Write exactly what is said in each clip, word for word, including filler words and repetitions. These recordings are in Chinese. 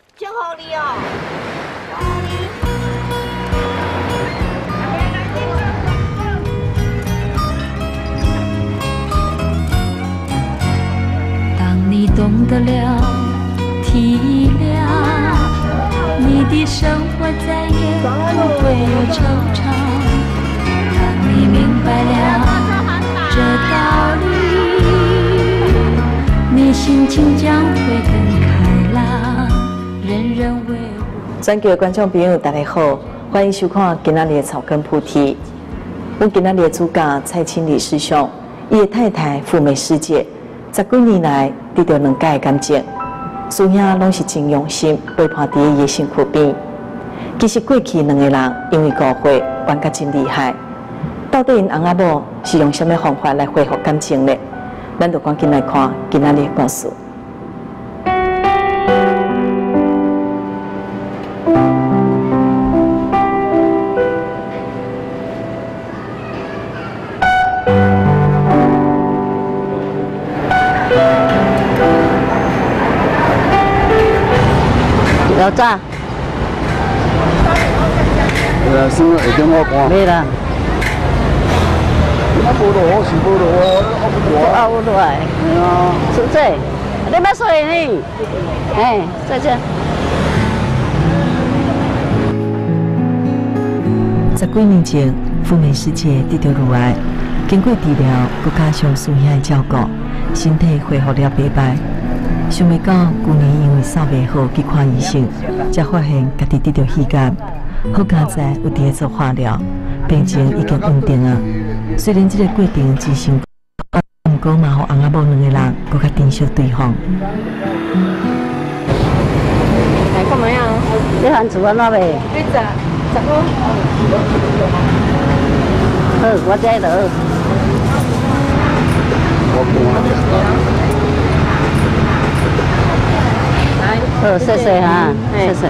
祝福你哦！ 当你懂得了体谅，你的生活再也不会有惆怅。当你明白了这道理，你心情将会更开朗。人人为我。 全球的观众朋友，大家好，欢迎收看今仔日的草根菩提。我今仔日的主角蔡清理师兄，伊的太太富美师姐。十几年来，得到两届的感情，师兄拢是真用心陪伴伫伊的身躯边。其实过去两个人因为误会，玩甲真厉害。到底因翁仔某是用什么方法来恢复感情呢？咱就赶紧来看今仔日的故事。 要炸？ 呃，是会点我看。 没啦。 啊，无落是无落，啊不落。 啊，有落来。哦，是这，你要说呢？哎，再见。 十几年前，富美师姐得到乳癌，经过治疗，佮加上师兄的照顾，身体恢复了白白。想袂到，去年因为扫袂好去看医生，才发现家己得到肺癌。好佳在有伫咧做化疗，病情已经稳定啊。虽然这个过程真辛苦，不过嘛，互翁仔某两个人搁较珍惜对方。 来干嘛呀？你喊煮安怎袂？ 你十十五。 好，我在落。 我看好，谢谢哈，谢谢。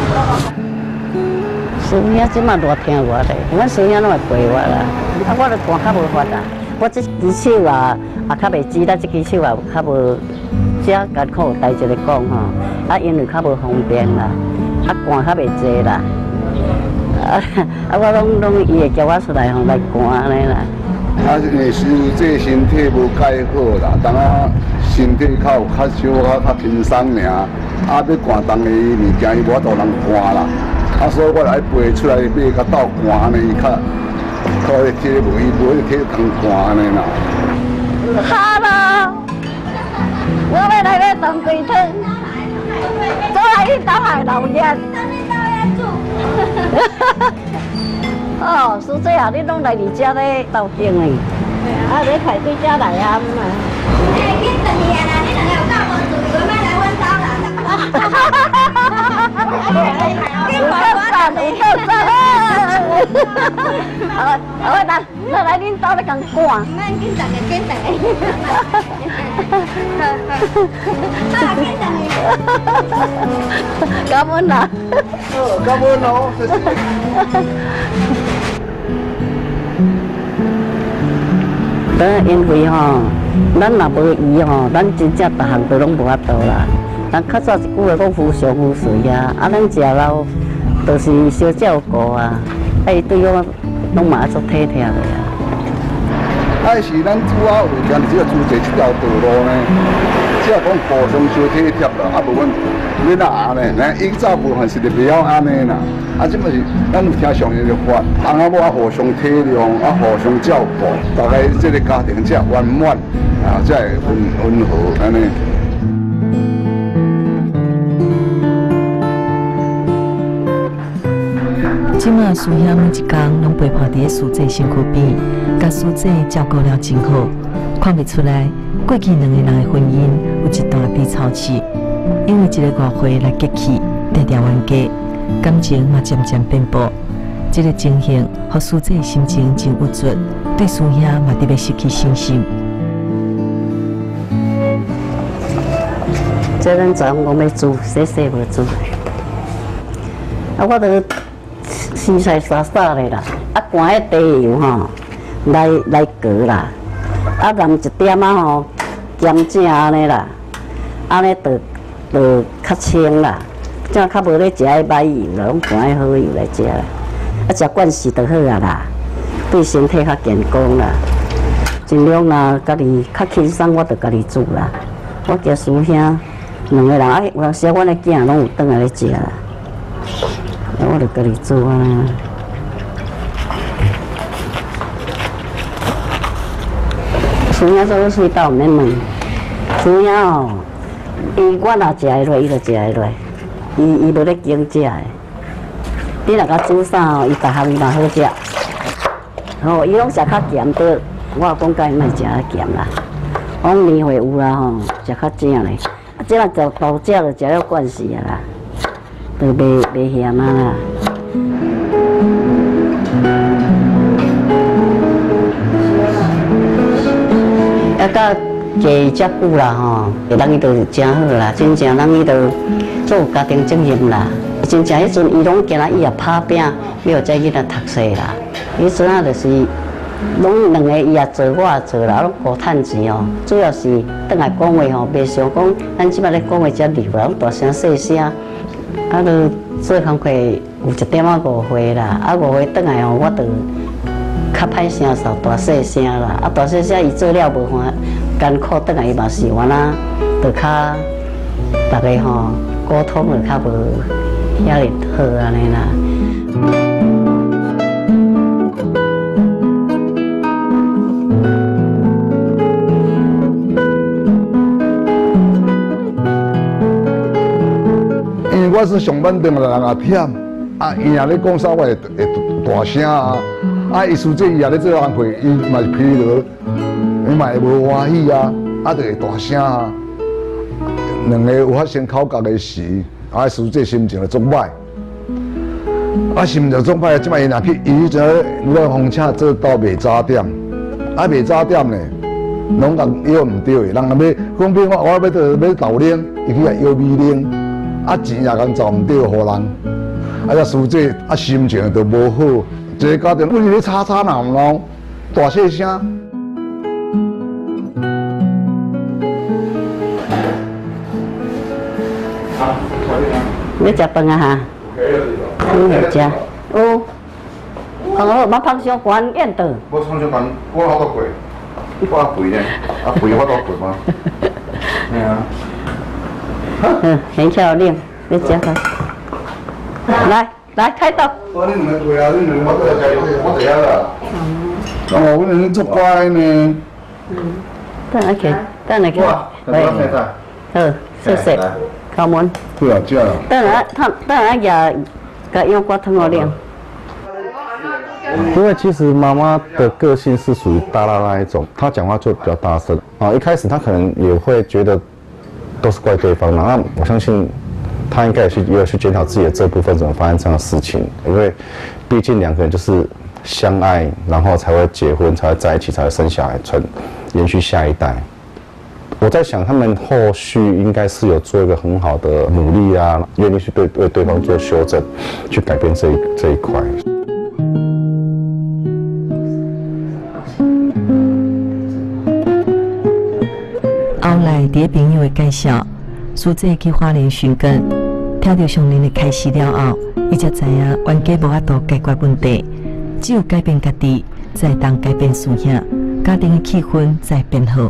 师兄即马偌听我咧，阮师兄拢会陪我啦，啊，我咧看较无法啦。我这只手啊，也较袂知啦，这只手啊较无，遮艰苦有代志咧讲吼，啊，因为较无方便啦，啊，汗较袂济啦，啊，啊，我拢拢伊会叫我出来吼来汗安尼啦。 啊，因为是这身体无介好啦，当啊身体较有较小较较轻松尔。啊，要赶重的物件，伊无法度人赶啦。啊，所以我来陪出来买甲斗赶安尼，伊较靠迄体无伊无迄体通赶安尼啦。 哈喽，我要来要当鸡汤，做来去倒来老烟。哦，是这样，你拢来你家咧斗经哩？啊，你排对家来啊嘛。哎，几十年啦，你两个有教无注意，我买来阮兜啦。哈哈哈哈哈哈！你快我打你够赞！好，好，来，来来，恁兜咧共赶。唔免紧张个，紧张个。好，紧张个。感恩啦。 好，感恩哦，谢谢。 等因为吼，咱若无伊吼，咱真正逐项都拢无法度啦。咱较早一句话讲夫上夫随啊，啊，咱食老就是小照顾啊，啊，伊对我拢嘛爱足体贴的啊。 啊，是咱主要为今日只要主持这条道路呢，只要讲互相小体贴啦，啊，无阮你哪安尼？咱以早部分是袂晓安尼啦，啊，即嘛是咱有听上一个法，翁仔某啊互相体谅，啊互相照顾，大家这个家庭才圆满，啊，才会温温和安尼。 即马师兄每一工拢陪伴伫咧师姐身躯边，甲师姐照顾了真好，看袂出来过去两个人的婚姻有一段低潮期，因为一个误会来激气，定定冤家，感情嘛渐渐变薄。这个情形，互师姐心情真郁卒，对师兄嘛特别失去信心。 这咱昨昏讲要煮，洗洗无煮，啊，我都。洗洗刷刷的啦，啊，赶迄茶油吼，来来过啦，啊，淋一点啊吼，咸正安尼啦，安尼就就较清啦， 正较无咧食迄歹油啦，拢换迄好油来食啦。啊，食惯势就好啊啦，对身体较健康啦。尽量啦，家己较轻松，我就家己煮啦。我家师兄两个人，啊，有时阮的囝拢有转来咧食啦，我就家己煮啊。师兄做水稻毋免问，师兄哦，伊我若食会落，伊就食会落，伊伊无咧拣食的。你若甲煮啥哦，伊逐项伊嘛好食。吼，伊拢食较咸的，我讲甲伊莫食较咸啦。我年岁有啦吼，食较正咧。啊，即若就豆食就食了惯势啊啦，就袂袂咸啊啦。啊，甲家遮久啦吼，人伊就真好啦，真正人伊就做家庭责任啦。真正迄阵伊拢今仔伊也拍拼，要这囡仔读册啦。迄阵啊，就是拢两个伊也做，我也做啦，拢互趁钱哦。主要是转来讲话吼，袂想讲咱即摆咧讲话遮溜啦，拢大声细声，啊，就做工课有一点仔误会啦，啊误会转来吼，我就较歹声嗽，大细声啦，啊大细声伊做了无欢艰苦，转来伊嘛是原来就较大家吼沟通就较无。遐尼好安尼啦。 因为我是上班等人也忝，啊，伊若咧讲啥，我会会大声啊，啊，伊师姐伊也咧做工课，伊嘛是疲劳，伊嘛会无欢喜啊，啊，就会大声啊。两个有发生口角的时。啊，师姐心情就足歹，啊，心情足歹，即摆伊若去，伊迄阵如果风车做到袂早点，啊，袂早点咧，拢共摇毋对的，人若要讲比我我要要要豆奶，伊去来摇米奶，啊，钱也共找毋对，互人，啊，遮师姐啊心情就无好，一个家庭为你咧吵吵闹闹，大细声。要食饭啊哈？你要食？有。讲好，莫芳香关燕倒。 我芳香关，我好多贵，我贵呢，啊贵我多贵吗？系啊。 嗯，很漂亮，你食吧。来来，开刀。 我恁两个贵啊，恁两个我都来食，我知影啦。哦，阮两个足乖呢。 嗯。等下去，等下去。 喂。 好，谢谢。敲门。 对啊，这啊。 等下，他等下也，甲用瓜汤我凉。 因为其实妈妈的个性是属于大啦那一种，她讲话就比较大声啊。一开始她可能也会觉得都是怪对方嘛，那我相信她应该也去也有去检讨自己的这部分怎么发生这样的事情，因为毕竟两个人就是相爱，然后才会结婚，才会在一起，才会生小孩，传延续下一代。我在想，他们后续应该是有做一个很好的努力啊，愿意去对为对方做修正，去改变这一这一块。 后来，伫个朋友的介绍，师姐去花莲寻根，听到上人的开示了后，伊才知影冤家无法度解决问题，只有改变家己，才会当改变师兄，家庭的气氛才会变好。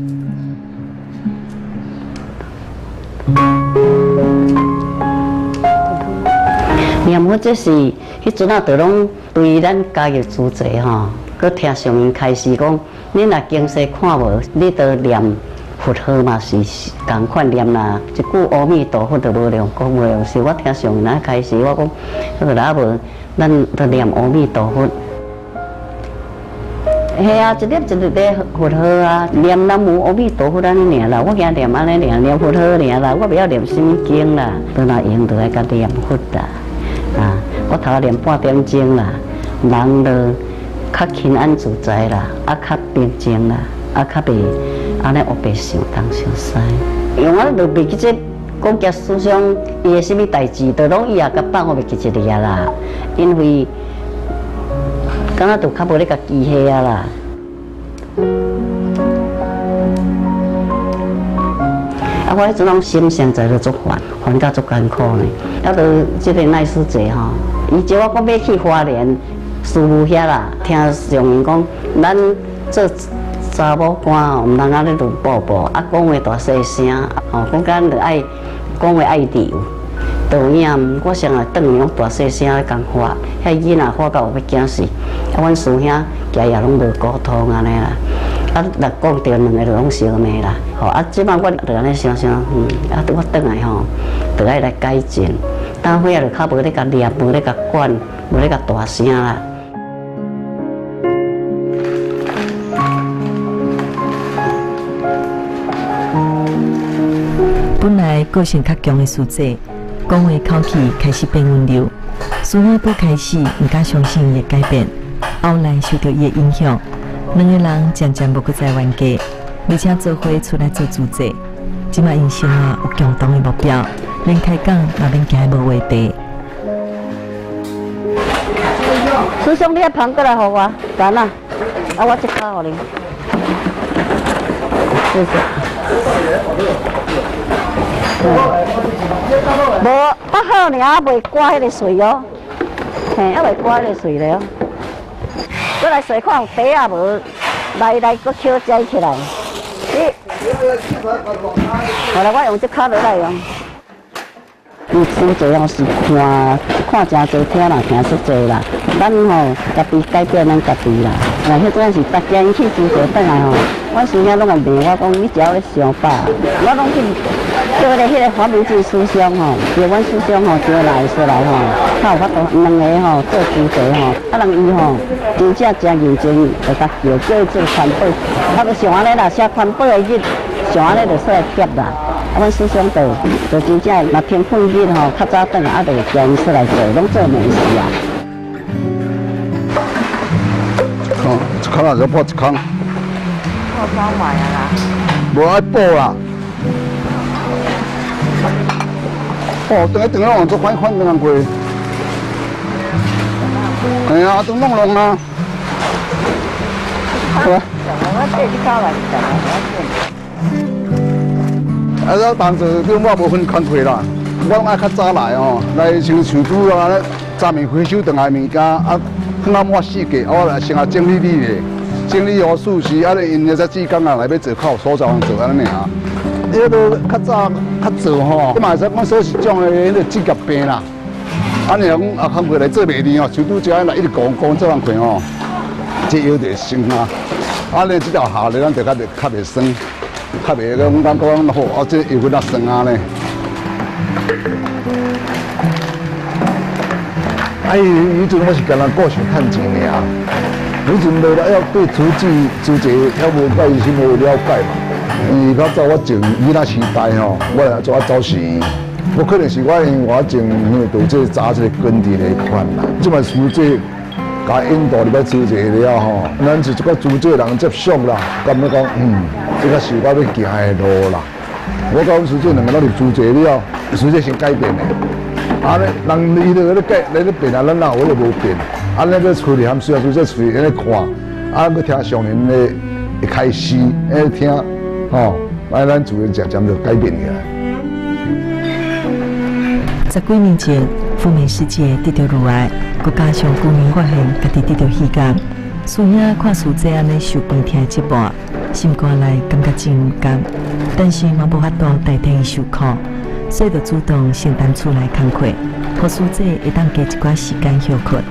念佛这是迄阵啊，就拢对咱家业主责吼，佮听上人开示讲，你若经世看无，你得念佛号嘛是共款念啦，一句阿弥陀佛就无量讲无量是。我听上人开示，我讲，迄个若无，咱得念阿弥陀佛。系啊，一粒一粒的佛号啊，念南无阿弥陀佛安尼尔啦，我惊念安尼尔，念佛号尔啦，我不要念什么经啦，倒若用倒来甲念佛啦，啊，我头念半点钟啦，人就较轻安自在啦，啊较平静啦，啊较袂安尼黑白想东想西，用啊就袂记这讲家思想伊个什么代志，就拢伊也甲放我袂记一个啦，因为。敢若就较无咧甲记下啊啦。啊， 啊，我迄阵拢心情在咧做烦，烦到足艰苦呢。啊，到即个赖师姐吼，伊叫我讲要去花莲师傅遐啦，听上人讲，咱做查某官吼，毋通安尼乱步步，啊讲话大细声，吼讲咱着爱讲话爱留。导演，我上来转用大细声咧讲话，遐囡仔话到要惊死，啊，阮师兄家也拢无沟通安尼啦。啊，若讲着两个就拢相骂啦，吼！啊，即摆我着安尼想想，嗯，啊，我转来吼，着爱来改进。当伙仔就较无咧甲念，无咧甲管，无咧甲大声啦。 本来个性较强的师姐，讲话口气开始变温柔。师兄不开始毋敢相信伊会改变，后来受到伊的影响。两个人渐渐无搁再冤家，而且做伙出来做主席。即摆因生活有共同的目标，连开讲也免惊无话题。 师兄，你遐捧过来互我，干啊！啊，我即卡互你。谢谢。无八号尔，还未刮迄个水哦，嘿，还未刮迄个水了。过来洗看有茶啊无？来来，搁捡摘起来。你，后来我用这卡落来用。你真侪哦是看看真侪听啦，听出侪啦。咱吼家己改变咱家己啦。那迄阵是大家去煮茶转来吼，阮师兄拢会骂我讲你只要咧想饱，我拢去叫咧迄个黄明志师兄吼，叫阮师兄吼叫来说来吼，较有法度两个吼做煮茶吼，啊人伊吼真正真认真，会甲叫叫伊做环保，啊就像安尼啦，写环保的日，像安尼就说来贴啦。啊，阮师兄就就真正若天份日吼，较早转来啊，就叫伊出来做，拢做美事啊。 哦，一空啊就破一空。 破三万啊啦。 无爱补啦。哦，等下等下往做款款两过。哎呀，都弄弄啊。好啊。 我这去搞来， 啊，咱当时叫我无分工课啦，我拢爱较早来哦，来像树拄啊，早暝回收顿来物件啊。放啊满四格，我来先啊整理理咧，整理好数时，啊咧因个才志工啊来要做靠所在人做安尼尔。迄都较早较做吼，嘛会使讲说是种诶迄个职业病啦。安尼讲啊，工课来做袂呢哦，就拄只来一直讲讲做人课吼，这腰就酸啊。啊咧这条下咧，咱就较袂较袂酸，较袂讲讲讲好，啊这腰骨较酸啊咧。啊，伊迄阵我是干那顾想趁钱尔，迄阵无了要对厨具、煮茶还无解什么了解嘛。伊较早我从囡仔时代吼，我来做啊早时，我可能是我因我从迄个做这早这个耕地来款啦。即摆煮这甲引导入来煮茶了吼，咱是一个煮茶人接受啦，感觉讲嗯，这个是我要行的路啦。我甲阮师姐两个人入煮茶了，师姐先改变的。啊！人伊就咧改，咧咧变啊，咱哪有咧无变？啊！咱要处理含需要做这处理，咧看，啊！要听上人咧一开始，咧听，吼，啊！咱自然渐渐就改变起来。 十几年前，赴美世界得到乳癌，佮加上旧年发现家己得到肺癌，师兄看师姐安尼受病痛折磨，心肝内感觉真有感，但是嘛无法度代替伊受苦。所以就主动承担厝内工课，互师姐会当加一寡时间休困。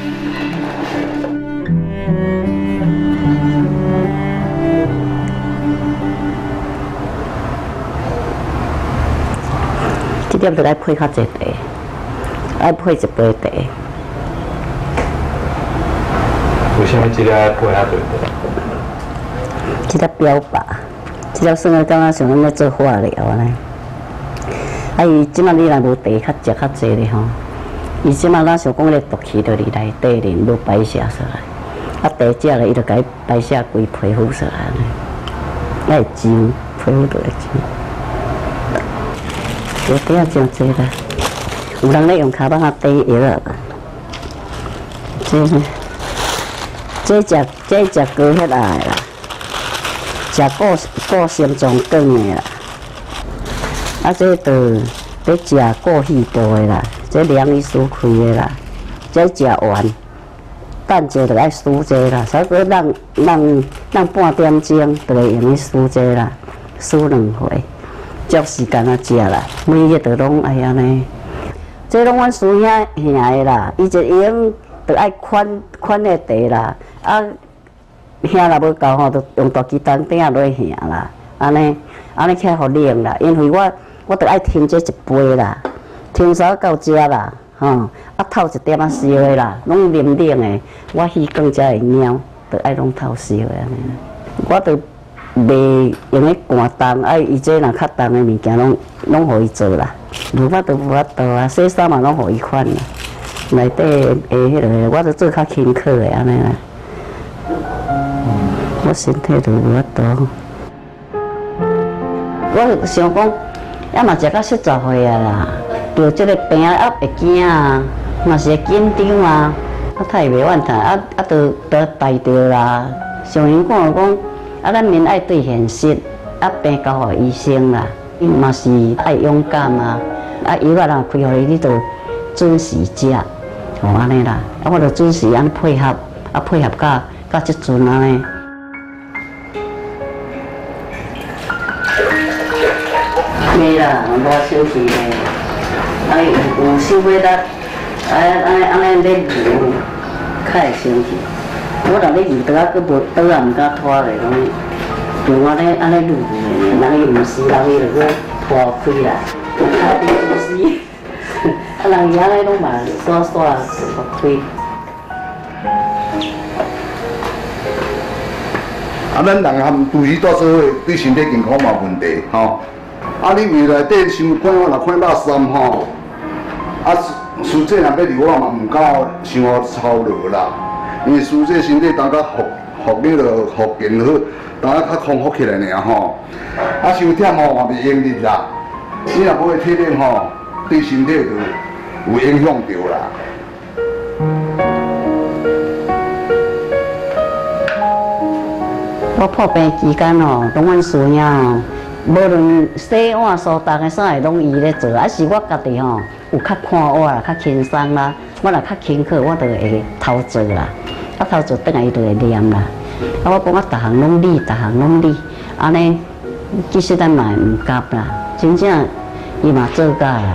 这点就来配较济茶，爱配一杯茶。 为什么这个要配较济茶？ 这个标靶，这个算个感觉像咱咧做化疗安尼。啊，伊即摆你若无茶较食较济咧吼，伊即摆咱想讲咧毒气就伫内底咧，无排泄出来。啊，茶食咧，伊就甲伊排泄规皮肤出来咧，爱蒸，皮肤就会蒸。茶底啊真济啦，有人咧用骹板啊滴药啊。这这食这食高血压啦，食过过心脏梗的啦。 啊，这都咧食过细部的啦，这凉医师开的啦，这食完，等者就爱输这啦，所以说让让让半点钟就会用去输这啦，输两回，照时间啊食啦，每日都拢哎呀呢，这拢阮师兄兄的啦，伊就已经就爱款款的茶啦，啊，兄若无够吼，就用大鸡蛋顶落去兄啦，安尼安尼起来互冷啦，因为我。我得爱添这一杯啦，添烧到食啦，吼、哦，啊透一点仔烧的啦，拢冷冷的，我鱼更加会猫，得爱拢透烧的安尼。我得袂用咧寒冻，啊伊这若较冻的物件，拢拢互伊做啦。无法度无法度啊，洗衫嘛拢互伊款啦。内底诶迄个，我得做较轻巧的安尼啦。我身体就无法度。我想讲。也嘛食到七十岁啊啦，着即个病啊会惊啊，嘛是会紧张啊，啊太袂怨叹，啊啊着着大着啦。上因讲讲，啊咱免爱对现实，啊病交互医生啦，伊嘛是爱勇敢啊，啊药啊若开互你，你着准时食，吼安尼啦，啊我着准时安尼配合，啊配合到到即阵安尼。没啦，无生气嘞，啊有有想要咱，啊安尼安尼咧牛，较会生气。我若咧牛倒啊，佫无倒啊，毋敢拖咧，讲像我咧安尼撸咧，人伊毋是人伊就佫拖开啦，啊伊毋是，啊人伊安尼拢嘛煞煞拖开。 啊，咱人含都市住做伙，对身体健康嘛有问题，吼。啊，你胃内底伤看我若看肉酸吼，啊，苏姐若要离我嘛毋敢伤好操劳啦，因为苏姐身体当较复复你落复健好，当较较康复起来尔吼。啊，伤忝吼嘛袂用力啦，你若无体力吼，对身体就有影响着啦。 我破病期间吼，拢阮师兄吼。无论洗碗、扫地的啥个拢伊咧做，啊是我家己吼有较看我啦，较轻松啦，我若较轻巧，我就会偷做啦。啊偷做，等下伊就会念啦。啊我讲我逐项拢理，逐项拢理，安尼其实咱嘛毋夹啦，真正伊嘛做到啦。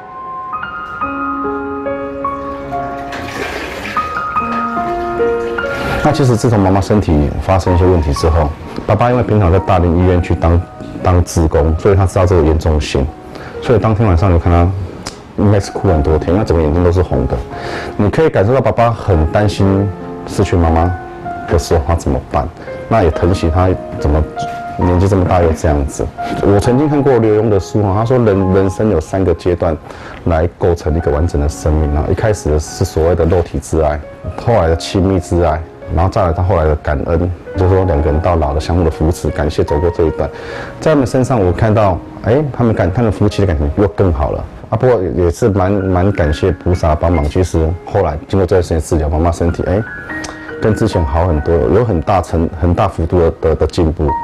那其实自从妈妈身体发生一些问题之后，爸爸因为平常在大林医院去当当志工，所以他知道这个严重性，所以当天晚上你看他应该是哭很多天，那整个眼睛都是红的，你可以感受到爸爸很担心失去妈妈的时候他怎么办，那也疼惜他怎么年纪这么大又这样子。我曾经看过刘墉的书哈，他说人人生有三个阶段来构成一个完整的生命啊，一开始的是所谓的肉体之爱，后来的亲密之爱。然后再来到后来的感恩，就是说两个人到老的相互的扶持，感谢走过这一段。在他们身上，我看到，哎，他们感他们夫妻的感情又更好了啊。不过也是蛮蛮感谢菩萨帮忙。其实后来经过这段时间治疗，妈妈身体哎，跟之前好很多，有很大程很大幅度的的的进步。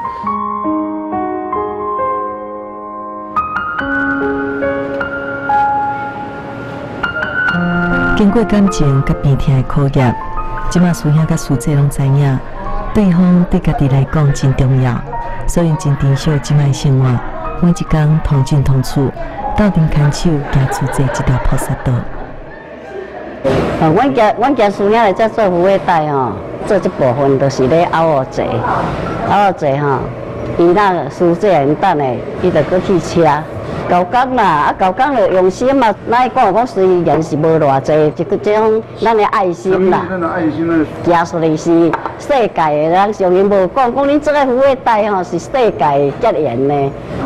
经过感情甲病痛的考验。即马师兄甲师姐拢知影，对方对家己来讲真重要，所以真珍惜即摆生活，每一天同进同出，斗阵牵手行出这一条菩萨道。 哦，阮家阮家师兄来这做福尾带吼，做这部分都是咧熬学者，熬学者吼，伊那师姐因等的，伊就搁去车。交工啦，啊交工就用心嘛，咱讲讲虽然是无偌济，一个这种咱的爱心啦，行出来是世界的人，上人无讲讲恁这个福尾带吼是世界结缘的。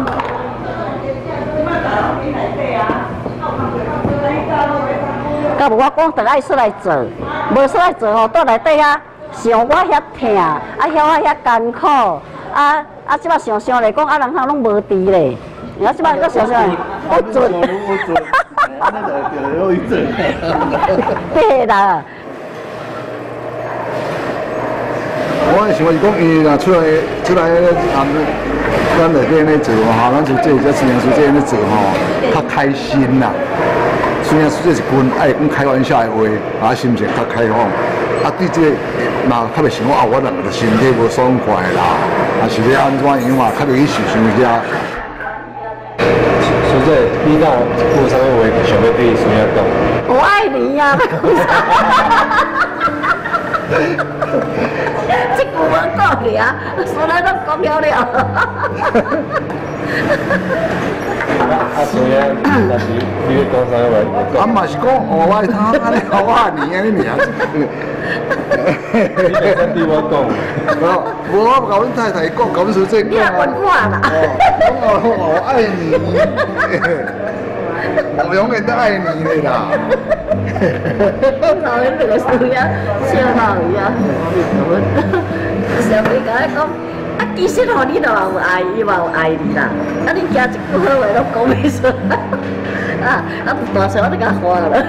甲无我讲，得爱出来做，无出来做吼，倒内底啊，想我遐疼，啊遐我遐艰苦，啊啊，即摆想想来讲，啊人通拢无治咧。我即摆搁想想，不准，对啦。 我想是讲，伊若出来出来，啊， 咱内底安尼做吼，咱做这只孙杨师姐安尼做吼，较开心啦。孙杨师姐是讲爱讲开玩笑的话，啊心情较开放。啊，对这若较袂想讲啊，我两个身体无爽快啦，啊是咧安怎样嘛，较袂去想想遐。 师姐，你敢有啥物话想要对孙杨讲？ 我爱你呀！这句我讲的啊，所有都讲了了。 啊，孙杨，但是你咧讲啥话？ 啊嘛是讲哦，我他安尼我安尼安尼尔。 你袂使对我讲。 无，我甲阮太太讲，甲阮师姐讲。 你来问我啦。 我我爱你，我永远都爱你的啦。 老人这个孙杨笑闹伊啊，上回甲伊讲。啊，其实吼，你都有爱伊，嘛有爱你啦。啊，你惊一句好话拢讲袂出，啊，啊，大声我都甲花了。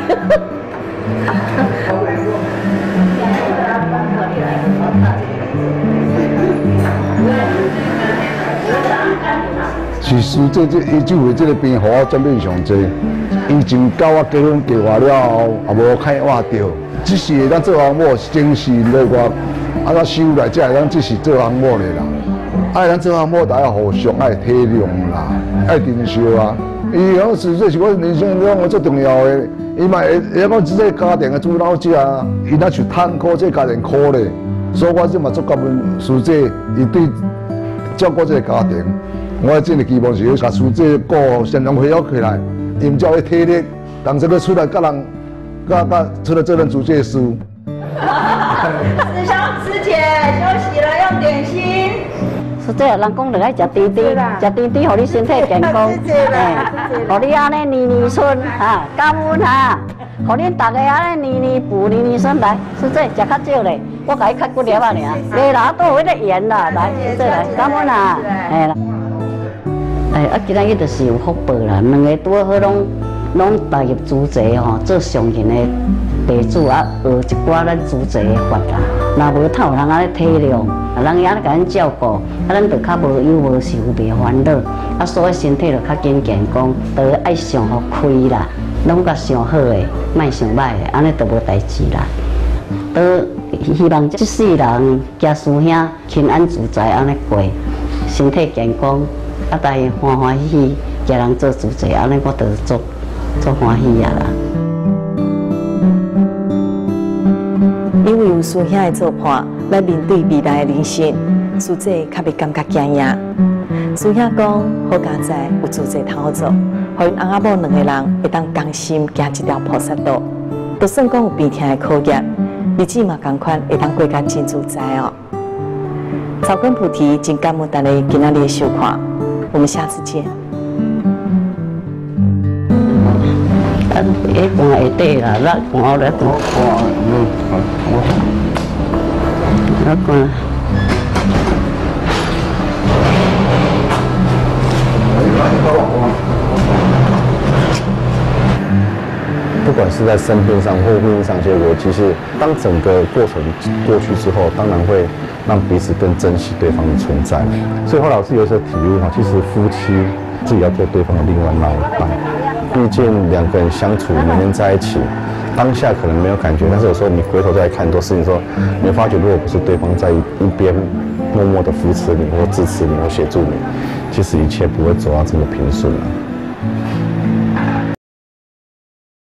其实这这伊就为这个病，互我占比上济。以前甲我结婚计划了后，也无开活着，只是会当做项目精神咧我。啊，咱收来才会当即是做项目咧啦。爱咱做项目，大家互相爱体谅啦，爱珍惜啊。伊好是这是我人生中我最重要的。伊嘛会会讲这个家庭的主老者啊，伊若是趁苦，这个家庭苦咧。所以我即嘛做感恩师姐，伊对照顾这个家庭，我真个期望是要甲师姐顾善良培养起来，因才会体力，当这个出来甲人，甲甲出来做咱主这事。 师兄师姐休息了，用点心。 实际人讲着爱食甜甜，食甜甜，互你身体健康，哎，互你安尼年年顺哈，感恩哈，互恁大家安尼年年补年年顺来，实际食较少咧，我甲伊开几粒啊尔，来啦，都有迄个盐啦，来，实际来，感恩啊，哎啦，哎啊，今仔日就是有福报啦，两个拄好拢拢踏入主持吼，做上贤的弟子啊，学一寡咱主持的法啦。若无透人安尼体谅，啊，人伊安尼甲咱照顾，啊，咱就较无忧无愁，袂烦恼，啊，所以身体就较健健康，都爱上好开啦，拢甲上好的，莫上歹的，安尼就无代志啦。都希望这世人家师兄平安自在安尼过，身体健康，啊，大家欢欢喜喜，家人做主持，安尼我就做做欢喜啊啦。 因为有师兄的做伴来面对未来的人生，师姐较袂感觉惊讶。师兄讲，好佳哉有主持通好做，互因翁仔某两个人会当甘心行一条菩萨道。就算讲有病痛的考验，日子嘛同款会当过甲真自在哦。草根菩提真感恩大家今仔日的收看，我们下次见。 啊，一半下底啦，咱半后来半。 嗯，好，我。 那个。 不管是在生病上或婚姻上，结果其实当整个过程过去之后，当然会让彼此更珍惜对方的存在。所以后来我是有一些体悟哈，其实夫妻自己要做对方的另外那一半。毕竟两个人相处，每天在一起，当下可能没有感觉，但是有时候你回头再看很多事情的时候，你会发觉如果不是对方在一边默默的扶持你，或支持你，或协助你，其实一切不会走到这么平顺了。